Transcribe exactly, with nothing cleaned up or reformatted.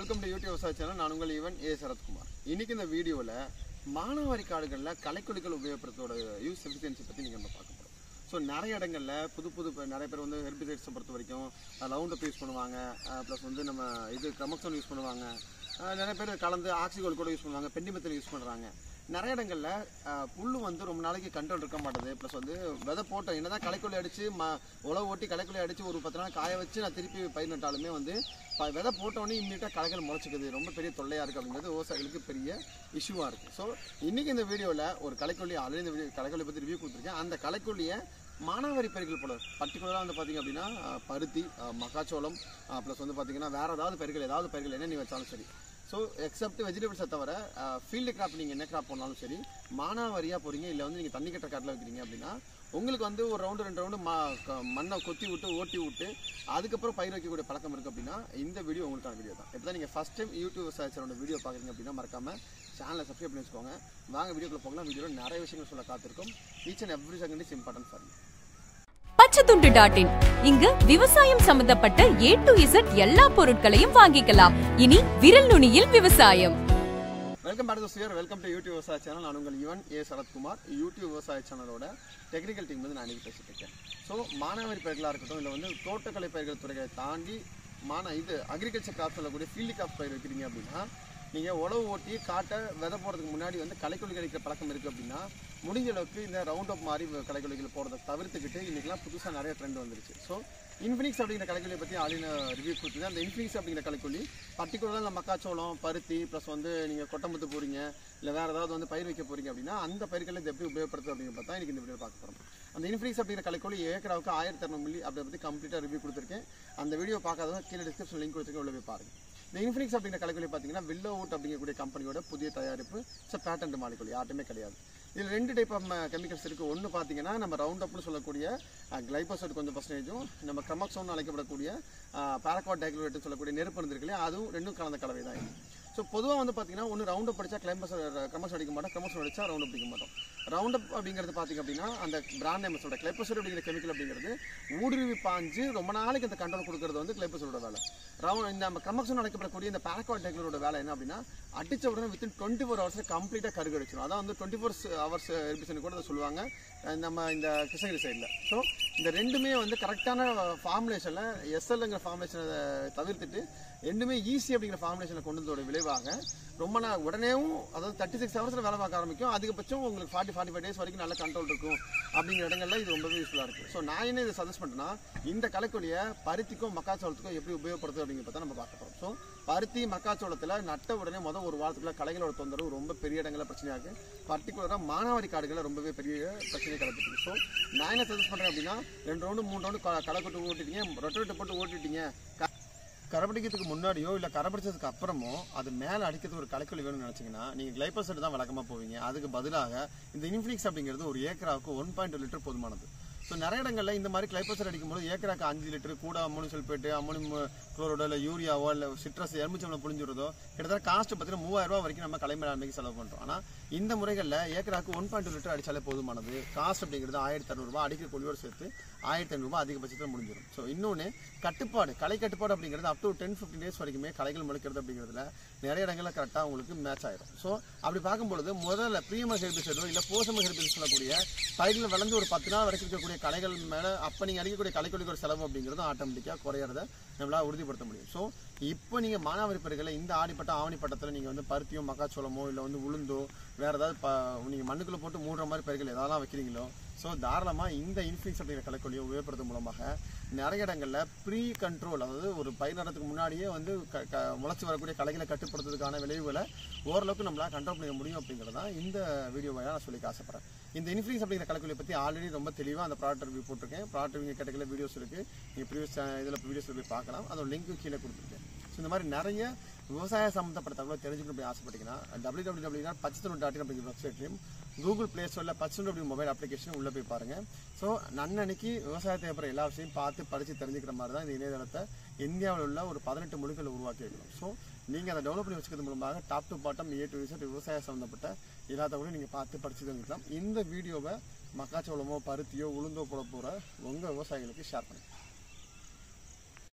Welcome to YouTube விவசாய channel. நான் உங்கள் ஈவன் ஏ சரத்குமார். இன்னைக்கு இந்த வீடியோவில் மானாவாரி காடுகளில் களைக்கொல்லிகள் உபயோகப்படுத்தோட யூஸ் எஃபிஷியன்சி பற்றி நீங்கள் நம்ம பார்க்க போகிறோம். ஸோ நிறைய இடங்களில் புது புது நிறைய பேர் வந்து ஹெர்பிசைட்ஸை பொறுத்த வரைக்கும் ரவுண்டப் யூஸ் பண்ணுவாங்க, ப்ளஸ் வந்து நம்ம இது கிரமக்சோன் யூஸ் பண்ணுவாங்க, நிறைய பேர் கலந்து ஆக்சிகோல் கூட யூஸ் பண்ணுவாங்க, பெண்டிமெத்தல் யூஸ் பண்ணுறாங்க. நிறைய இடங்களில் புல் வந்து ரொம்ப நாளைக்கு கண்ட்ரோல் இருக்க மாட்டேது. ப்ளஸ் வந்து விதை போட்டோம் என்னதான் களைக்கொல்லி அடித்து ம உழவு ஓட்டி களைக்கொல்லி அடித்து ஒரு பத்து நாள் காய வச்சு நான் திருப்பி பயிர் நட்டாலுமே வந்து விதை போட்டோன்னே இம்மீடியட்டாக களைகள் முளைச்சிக்குது. ரொம்ப பெரிய தொல்லையாக இருக்குது அப்படிங்கிறது விவசாயிகளுக்கு பெரிய இஷ்யூவாக இருக்குது. ஸோ இன்றைக்கி இந்த வீடியோவில் ஒரு களைக்கொல்லி ஆல்ரெடி இந்த வீடியோ களைக்கொல்லி பற்றி ரிவ்யூ கொடுத்துருக்கேன். அந்த களைக்கொல்லியை மானாவாரி பயிர்கள் போடும். பர்டிகுலராக வந்து பார்த்திங்க அப்படின்னா பருத்தி, மக்காச்சோளம், ப்ளஸ் வந்து பார்த்திங்கன்னா வேறு ஏதாவது பயிர்கள் ஏதாவது பயிர்கள் என்ன நீ வச்சாலும் சரி. ஸோ எக்ஸப்ட் வெஜிடபிள்ஸை தவிர ஃபீல்டு கிராப் நீங்கள் என்ன கிராப் பண்ணாலும் சரி மானாவாரியாக போகிறீங்க, இல்லை வந்து நீங்கள் தண்ணி கட்டுற காட்டில் வைக்கிறீங்க அப்படின்னா உங்களுக்கு வந்து ஒரு ரவுண்டு ரெண்டு ரவுண்டு மா மண்ணை கொத்தி விட்டு ஓட்டி விட்டு அதுக்கப்புறம் பயிர் வைக்கக்கூடிய பழக்கம் இருக்குது அப்படின்னா இந்த வீடியோ உங்களுக்கான வீடியோ தான். இப்போ தான் நீங்கள் ஃபஸ்ட் டைம் யூடியூப் விவசாயத்தோட வீடியோ பார்க்குறீங்க அப்படின்னா மறக்காமல் சேனலை சப்ஸ்கிரைப் பண்ணி வச்சுக்கோங்க. வாங்க வீடியோக்குள்ள போகலாம். வீடியோவில் நிறைய விஷயங்கள் சொல்ல காத்திருக்கும். Each and every second is important for me. Pachaithundu dot in இங்கு விவசாயம் சம்பந்தப்பட்ட ஏ டு இசட் எல்லா பொருட்களையும் வாங்கிக்கலாம். இனி விரல் நுனியில் விவசாயம். வெல்கம் பேக் டு சியர் வெல்கம் டு யூடியூப் விவசாய சேனல். நான் உங்கள் ஈவன் ஏ சரத்குமார். யூடியூப் விவசாய சேனலோட டெக்னிக்கல் டீம் வந்து நான் இன்றைக்கி பேசிட்டு இருக்கேன். ஸோ மானாவாரி பயிர்களாக இருக்கட்டும், இல்லை வந்து தோட்டக்கலை பயிர்கள் துறைகளை தாண்டி மான இது அக்ரிகல்ச்சர் கிராப் சொல்லக்கூடிய ஃபீல்டு கிராப் பயிர் வைக்கிறீங்க அப்படின்னா நீங்கள் உழவு ஓட்டி காட்டை விதை போகிறதுக்கு முன்னாடி வந்து களைக்கொல்லி கிடைக்கிற பழக்கம் இருக்குது அப்படின்னா முடிஞ்ச அளவுக்கு இந்த ரவுண்ட் அப் மாதிரி களைக்கொல்லிகள் போகிறத தவிர்த்துக்கிட்டு இன்றைக்கெலாம் புதுசாக நிறைய ட்ரெண்ட் வந்துருச்சு. ஸோ இன்ஃபினிக்ஸ் அப்படிங்கிற களைக்கொல்லியை பற்றி ஆளின ரிவ்யூ கொடுத்துருங்க. அந்த இன்ஃபினிக்ஸ் அப்படிங்கிற களைக்கொல்லி பர்டிகுலராக இந்த மக்காச்சோளம், பருத்தி, ப்ளஸ் வந்து நீங்கள் கொட்டமுத்து போகிறீங்க, இல்லை வேறு ஏதாவது வந்து பயிர் வைக்க போகிறீங்க அப்படின்னா அந்த பயிர்களை இது எப்படி உபயோகப்படுத்துது அப்படிங்கிற பார்த்தா இன்றைக்கி இந்த வீடியோ பார்க்க போகிறோம். அந்த இன்ஃபினிக்ஸ் அப்படிங்கிற களைக்கொல்லி ஏக்கராவுக்கு ஆயிரத்தி இரநூறு மில்லி அப்படி பற்றி கம்ப்ளீட்டாக ரிவ்யூ கொடுத்துருக்கேன். அந்த வீடியோ பார்க்காதவங்க கீழே டிஸ்கிரிப்ஷன் லிங்க் கொடுத்துருக்கேன், உள்ள போய் பாருங்கள். இந்த இன்ஃபினிக்ஸ் அப்படிங்கிற களைக்கொல்லி பார்த்தீங்கன்னா வில்லோ வுட் அப்படிங்கக்கூடிய கம்பெனியோட புதிய தயாரிப்பு. ஸோ பேட்டன்ட் மாலிக்கொல்லி யாருமே கிடையாது. இதில் ரெண்டு டைப் ஆஃப் கெமிக்கல்ஸ் இருக்குது. ஒன்று பார்த்தீங்கன்னா நம்ம ரவுண்ட் அப்னு சொல்லக்கூடிய கிளைபோசைட் கொஞ்சம் பர்சன்டேஜும், நம்ம கிரமக்சோன் அழைக்கப்படக்கூடிய பாராக்வாட் டைக்ளோரேட்னு சொல்லக்கூடிய நெருப்பு இருந்திருக்கு, அதுவும் ரெண்டும் கலந்த கலவை தான் இது. ஸோ பொதுவாக வந்து பார்த்தீங்கன்னா ஒன்று ரவுண்ட் அப் அடித்தா கிளைம்பஸ் கிரமக்சோன் அடிக்க மாட்டோம், கிரமக்சோன் அடித்தா ரவுண்ட் அப் அடிக்க மாட்டோம். ரவுண்ட் அப் அப்படிங்கிறது பார்த்திங்க அப்படின்னா அந்த பிராண்ட் நேம் சொல்கிற கிளைபோசைட் அப்படிங்கிற கெமிக்கல் அப்படிங்கிறது ஊடுருவி பாஞ்சு ரொம்ப நாளைக்கு அந்த கண்ட்ரோல் கொடுக்கறது வந்து கிளைபோசைட்டோட வேலை. ரவுண்ட் இந்த நம்ம கிரமக்சோன் அழைக்கப்படக்கூடிய இந்த பாராக்வாட் டைக்ளோரோட வேலை என்ன அப்படின்னா அடித்த உடனே வித்தின் டுவெண்ட்டி ஃபோர் ஹவர்ஸில் கம்ப்ளீட்டாக கருகு அடிச்சிடும். அதான் வந்து டுவெண்ட்டி ஃபோர் ஹவர்ஸ் ஹெர்பிசைட் கூட அதை சொல்லுவாங்க நம்ம இந்த கிருஷ்ணகிரி சைடில். ஸோ இந்த ரெண்டுமே வந்து கரெக்டான ஃபார்முலேஷனில் எஸ்எல்ங்கிற ஃபார்முலேஷனை தவிர்த்துட்டு ரெண்டுமே ஈஸி அப்படிங்கிற ஃபார்முலேஷனில் கொண்டு வந்ததோட விளைவாக ரொம்ப நாள் உடனேவும் அதாவது தேர்ட்டி சிக்ஸ் ஹவர்ஸில் வேலை பார்க்க ஆரம்பிக்கும். அதிகபட்சம் உங்களுக்கு ஃபார்ட்டி ஃபார்ட்டி ஃபைவ் டேஸ் வரைக்கும் நல்ல கண்ட்ரோல் இருக்கும் அப்படிங்கிற இடங்கள்ல இது ரொம்பவே யூஸ்ஃபுல்லாக இருக்குது. ஸோ நான் என்ன இதை சஜஸ்ட் பண்ணுறேன்னா இந்த களைக்கொல்லியை பருத்திக்கும் மக்காச்சோளத்துக்கும் எப்படி உபயோகப்படுத்துது அப்படிங்கிறத பார்த்தா நம்ம பார்க்க போகிறோம். ஸோ பருத்தி மக்காச்சோளத்தில் நட்ட உடனே முதல் ஒரு வாரத்துக்குள்ள களைகளோட தொந்தரவு ரொம்ப பெரிய இடங்களில் பிரச்சனையாக இருக்குது. பர்டிகுலராக மானாவாரி காடுகளில் ரொம்பவே பெரிய பிரச்சனை கிடச்சிருக்கு. ஸோ நான் என்ன சஜஸ்ட் பண்ணுறேன் அப்படின்னா ரெண்டு ரவுண்டு மூணு ரவுண்டு களை கொட்டு ஓட்டிட்டீங்க, ரொட்டேட்டை போட்டு ஓட்டிட்டீங்க, கரப்பிடிக்கிறதுக்கு முன்னாடியோ இல்லை கரப்பிடிச்சதுக்கு அப்புறமோ அது மேலே அடிக்கிறதுக்கு ஒரு களைக்கொல்லி வேணும்னு நினச்சிங்கன்னா நீங்கள் கிளைபோசைட் தான் வழக்கமாக போவீங்க. அதுக்கு பதிலாக இந்த இன்ஃபினிக்ஸ் அப்படிங்கிறது ஒரு ஏக்கராவுக்கு ஒன் பாயிண்ட் டூ லிட்டர் போதுமானது. ஸோ நிறைய இடங்களில் இந்த மாதிரி கிளைபோசைட் அடிக்கும்போது ஏக்கராக்கு அஞ்சு லிட்டர் கூட அம்மோனியம் சல்பேட்டு, அம்மோனியம் குளோரைடோ, இல்லை யூரியாவோ, இல்லை சிட்ரஸ் எலுமிச்சம்பழம் புளிஞ்சுறதோ கிட்டத்தட்ட காஸ்ட் பார்த்தீங்கன்னா மூவாயிரம் ரூபா வரைக்கும் நம்ம களை மேலாண்மைக்கு செலவு பண்ணுறோம். ஆனால் இந்த முறைகளில் ஏக்கராக்கு ஒன் பாயிண்ட் டூ லிட்டர் அடித்தாலே போதுமானது. காஸ்ட் அப்படிங்கிறது ஆயிரத்தி இரநூறுபா அடிக்கிற கொள்ளியோடு சேர்த்து ஆயிரத்தி ஐநூறுபா அதிகபட்சத்தில் முடிஞ்சிடும். ஸோ இன்னொன்று கட்டுப்பாடு, களை கட்டுப்பாடு அப்படிங்கிறது up to ten fifteen days வரைக்குமே களைகள் முளைக்கிறது அப்படிங்கிறதுல நிறைய இடங்களில் கரெக்டாக உங்களுக்கு மேட்ச் ஆகிடும். ஸோ அப்படி பார்க்கும்பொழுது முதல்ல ப்ரீமர் ஹெர்பிசைடோ இல்லை போசமர் ஹெர்பிசைட் சொல்லக்கூடிய பயிர்கள் வளர்ந்து ஒரு பத்து நாள் வரைக்கும் இருக்கக்கூடிய களைகள் மேலே அப்போ நீங்கள் அடிக்கக்கூடிய களைக்கொல்லிக்கு செலவு அப்படிங்கிறது ஆட்டோமேட்டிக்காக குறையிறத நம்மளால் உறுதிப்படுத்த முடியும். ஸோ இப்போ நீங்கள் மானாவாரி பயிர்களை இந்த ஆடிப்பட்ட ஆவணி பட்டத்தில் நீங்கள் வந்து பருத்தியோ மக்காச்சோளமோ இல்லை வந்து உளுந்தோ வேறு ஏதாவது ப நீங்கள் மண்ணுக்குள்ளே போட்டு மூடுற மாதிரி பயிர்கள் எதெல்லாம் வைக்கிறீங்களோ ஸோ தாராளமாக இந்த இன்ஃபினிக்ஸ் அப்படிங்கிற களைக்கொல்லியை உபயோகப்படுத்தும் மூலமாக நிறைய இடங்களில் ப்ரீ கண்ட்ரோல், அதாவது ஒரு பயிர் நடத்துக்கு முன்னாடியே வந்து க க முளைச்சி வரக்கூடிய களைகளை கட்டுப்படுத்துறதுக்கான விளைவுகளை ஓரளவுக்கு நம்மளால் கண்ட்ரோல் பண்ண முடியும் அப்படிங்கிறது தான் இந்த வீடியோவை நான் சொல்லிக்க ஆசைப்பட்றேன். இந்த இன்ஃபினிக்ஸ் அப்படிங்கிற களைக்கொல்லியை பற்றி ஆல்ரெடி ரொம்ப தெளிவாக அந்த ப்ராடக்ட் ரிவ்யூ போட்டிருக்கேன். ப்ராடக்ட் ரிவ்யூ கேட்டகரியில் வீடியோஸ் இருக்குது, நீங்கள் ப்ரீவியஸ் இதில் வீடியோஸில் போய் பார்க்கலாம். அதோட லிங்க்கும் கீழே கொடுத்துருக்கேன். ஸோ இந்த மாதிரி நிறைய விவசாய சம்மந்தப்பட்ட தகவலை தெரிஞ்சுக்கணும் போய் ஆசைப்பட்டீங்கன்னா W W W dot Pachaithundu dot in அப்படிங்கிற வெப்சைட்லையும் கூகுள் பிளே ஸ்டோரில் பச்சைத்துண்டு அப்படி மொபைல் அப்ளிகேஷன் உள்ளே போய் பாருங்கள். ஸோ நன்னன்னைக்கு விவசாயத்தை அப்புறம் எல்லா விஷயத்தையும் பார்த்து படித்து தெரிஞ்சுக்கிற மாதிரி தான் இந்த இணையதளத்தை இந்தியாவில் உள்ள ஒரு பதினெட்டு மொழிகளை உருவாக்கி வைக்கணும். ஸோ நீங்கள் அதை டெவலப் பண்ணி வச்சுக்கிறது மூலமாக top to bottom A to Z விவசாய சம்மந்தப்பட்ட எல்லா தகவலையும் நீங்கள் பார்த்து படித்து தெரிஞ்சுக்கலாம். இந்த வீடியோவை மக்காச்சோளமோ பருத்தியோ உளுந்தோ போட போகிற உங்கள் விவசாயிகளுக்கு ஷேர் பண்ணுங்கள்.